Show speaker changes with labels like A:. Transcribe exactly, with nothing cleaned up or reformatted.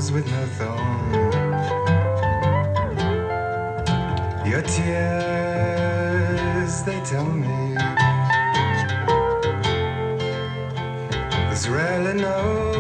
A: rose with no thorn. Your tears, they tell me there's really no